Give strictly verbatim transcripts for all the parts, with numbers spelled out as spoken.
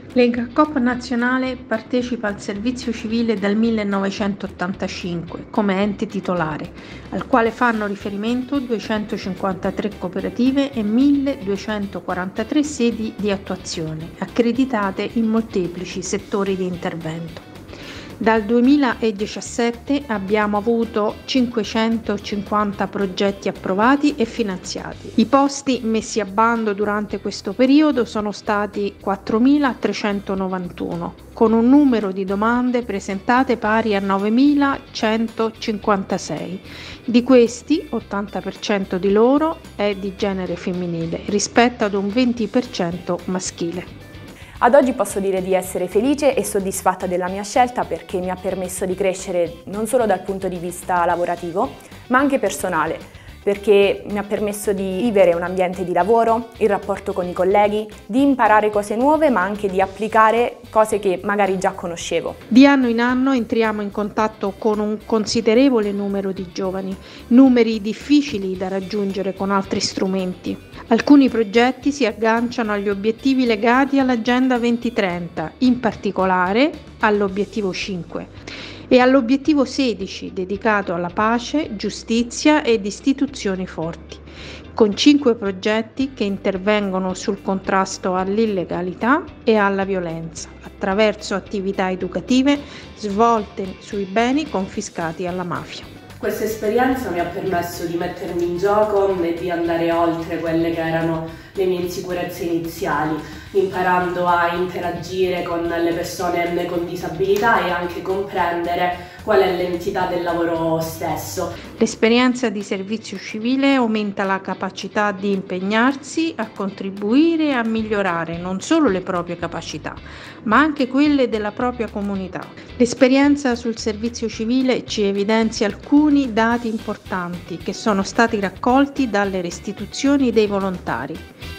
Lega Coop Nazionale partecipa al servizio civile dal millenovecentottantacinque come ente titolare, al quale fanno riferimento duecentocinquantatré cooperative e milleduecentoquarantatré sedi di attuazione, accreditate in molteplici settori di intervento. Dal duemiladiciassette abbiamo avuto cinquecentocinquanta progetti approvati e finanziati. I posti messi a bando durante questo periodo sono stati quattromilatrecentonovantuno, con un numero di domande presentate pari a novemilacentocinquantasei. Di questi, ottanta per cento di loro è di genere femminile, rispetto ad un venti per cento maschile. Ad oggi posso dire di essere felice e soddisfatta della mia scelta perché mi ha permesso di crescere non solo dal punto di vista lavorativo, ma anche personale, perché mi ha permesso di vivere un ambiente di lavoro, il rapporto con i colleghi, di imparare cose nuove ma anche di applicare cose che magari già conoscevo. Di anno in anno entriamo in contatto con un considerevole numero di giovani, numeri difficili da raggiungere con altri strumenti. Alcuni progetti si agganciano agli obiettivi legati all'Agenda duemilatrenta, in particolare all'obiettivo cinque. E all'obiettivo sedici, dedicato alla pace, giustizia ed istituzioni forti, con cinque progetti che intervengono sul contrasto all'illegalità e alla violenza, attraverso attività educative svolte sui beni confiscati alla mafia. Questa esperienza mi ha permesso di mettermi in gioco e di andare oltre quelle che erano le mie insicurezze iniziali, imparando a interagire con le persone con disabilità e anche comprendere qual è l'entità del lavoro stesso. L'esperienza di servizio civile aumenta la capacità di impegnarsi a contribuire e a migliorare non solo le proprie capacità, ma anche quelle della propria comunità. L'esperienza sul servizio civile ci evidenzia alcuni dati importanti che sono stati raccolti dalle restituzioni dei volontari.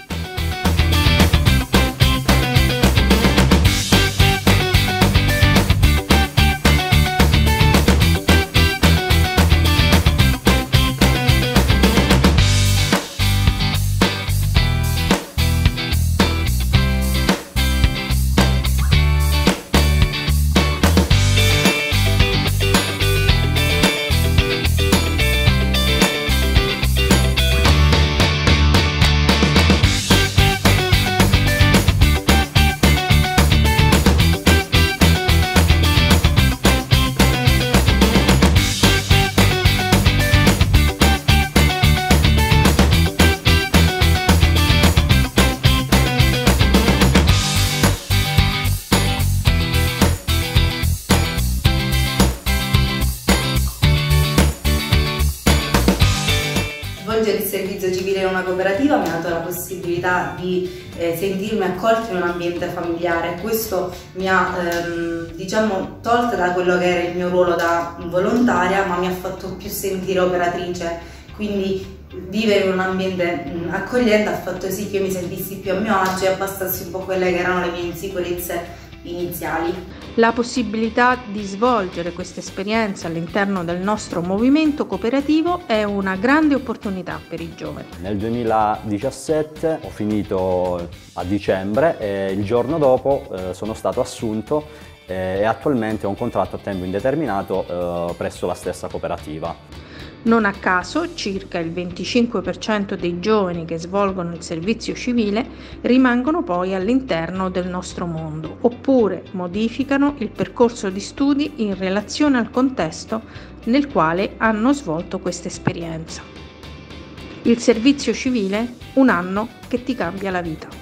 Svolgere il servizio civile in una cooperativa mi ha dato la possibilità di eh, sentirmi accolta in un ambiente familiare. Questo mi ha ehm, diciamo tolta da quello che era il mio ruolo da volontaria, ma mi ha fatto più sentire operatrice, quindi vivere in un ambiente mh, accogliente ha fatto sì che io mi sentissi più a mio agio e abbastassi un po' quelle che erano le mie insicurezze iniziali. La possibilità di svolgere questa esperienza all'interno del nostro movimento cooperativo è una grande opportunità per i giovani. Nel duemiladiciassette ho finito a dicembre e il giorno dopo eh, sono stato assunto eh, e attualmente ho un contratto a tempo indeterminato eh, presso la stessa cooperativa. Non a caso, circa il venticinque per cento dei giovani che svolgono il servizio civile rimangono poi all'interno del nostro mondo, oppure modificano il percorso di studi in relazione al contesto nel quale hanno svolto questa esperienza. Il servizio civile, un anno che ti cambia la vita.